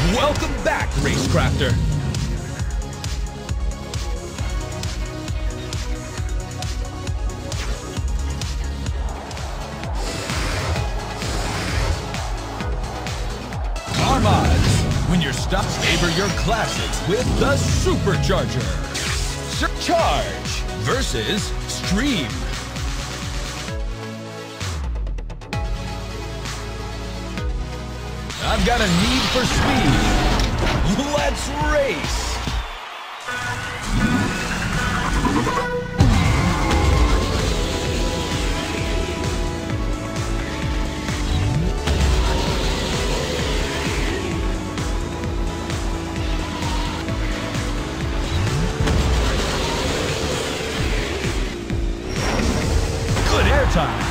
Welcome back, Racecrafter. Car mods. When you're stuck, favor your classics with the Supercharger. Charge versus Stream. I've got a need for speed. Let's race! Good airtime.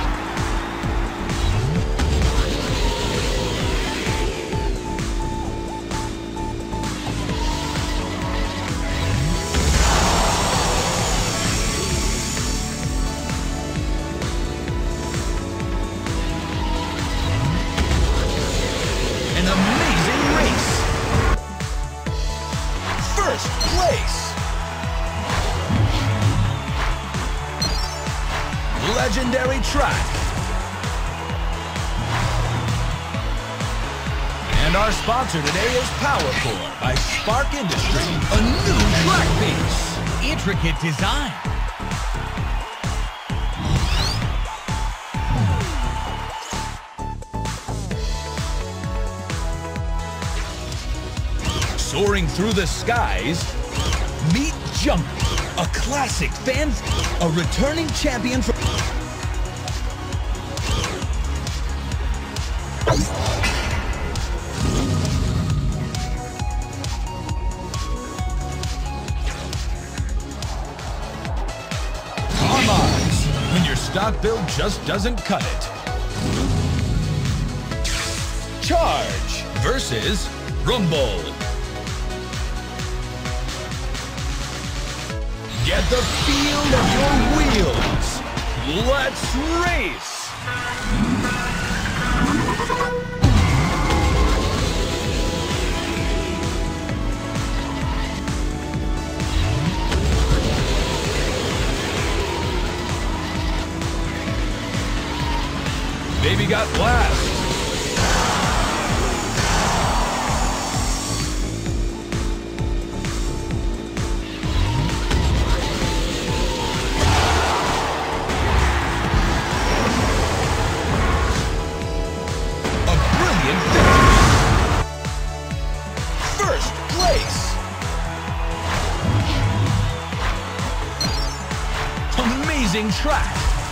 An amazing race. First place. Legendary track. And our sponsor today is Powercore by Spark Industry, a new track piece. Intricate design. Soaring through the skies, meet Jumpy, a classic fan, a returning champion from... Car mods, when your stock build just doesn't cut it. Charge versus Rumble. Get the feel of your wheels. Let's race! Baby got blast. First place. Amazing track.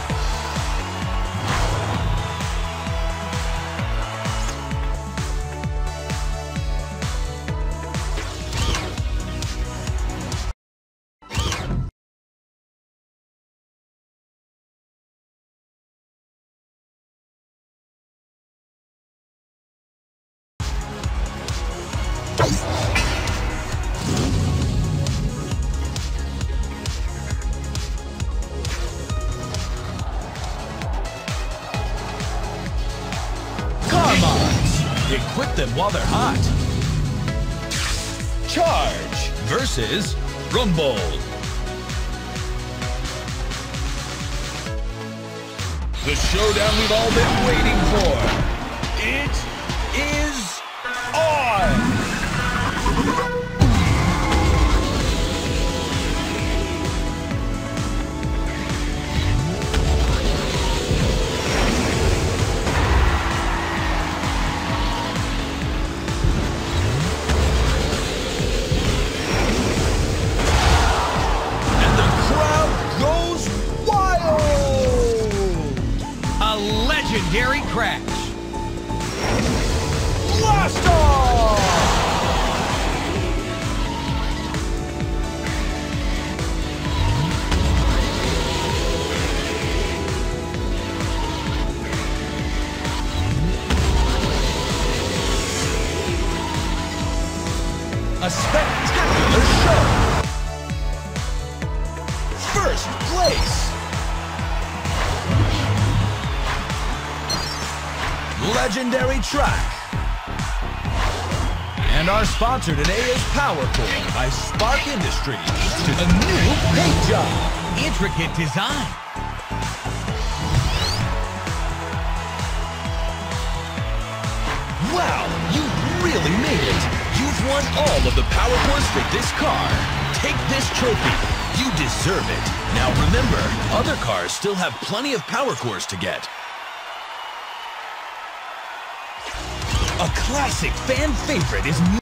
Car mods. Equip them while they're hot. Charge versus Rumble. The showdown we've all been waiting for. It is on! And the crowd goes wild! A legendary crash. Blast off! A spectacular show. First place. Legendary track. And our sponsor today is PowerCore by Spark Industries. A new paint job. Intricate design. Wow, you really made it. You've won all of the power cores for this car. Take this trophy. You deserve it. Now remember, other cars still have plenty of power cores to get. A classic fan favorite is